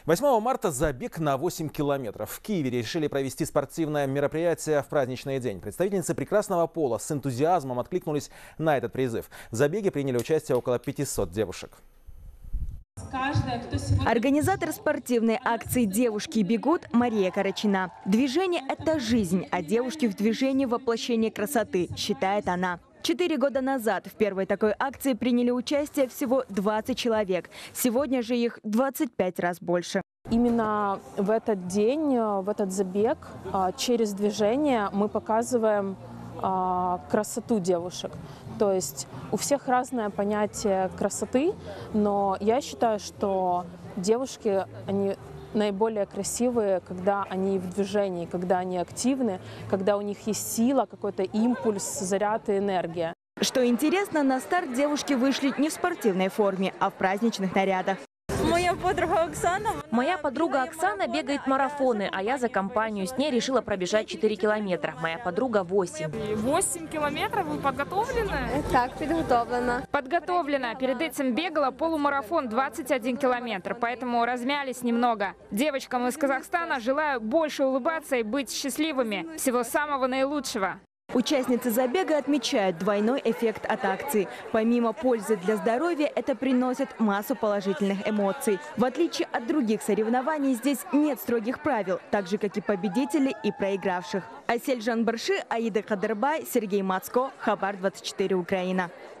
8 марта забег на 8 километров. В Киеве решили провести спортивное мероприятие в праздничный день. Представительницы прекрасного пола с энтузиазмом откликнулись на этот призыв. В забеге приняли участие около 500 девушек. Организатор спортивной акции «Девушки бегут» Мария Карачина. Движение – это жизнь, а девушки в движении – воплощение красоты, считает она. 4 года назад в первой такой акции приняли участие всего 20 человек. Сегодня же их 25 раз больше. Именно в этот день, в этот забег, через движение мы показываем красоту девушек. То есть у всех разное понятие красоты, но я считаю, что девушки, они наиболее красивые, когда они в движении, когда они активны, когда у них есть сила, какой-то импульс, заряд и энергия. Что интересно, на старт девушки вышли не в спортивной форме, а в праздничных нарядах. Моя подруга Оксана бегает марафоны, а я за компанию с ней решила пробежать 4 километра. Моя подруга 8. 8 километров? Вы подготовлены? Так, подготовлена. Подготовлена. Перед этим бегала полумарафон 21 километр, поэтому размялись немного. Девочкам из Казахстана желаю больше улыбаться и быть счастливыми. Всего самого наилучшего. Участницы забега отмечают двойной эффект от акции. Помимо пользы для здоровья, это приносит массу положительных эмоций. В отличие от других соревнований, здесь нет строгих правил, так же, как и победителей и проигравших. Асель Жанбарши, Аида Кадырбай, Сергей Мацко, Хабар 24, Украина.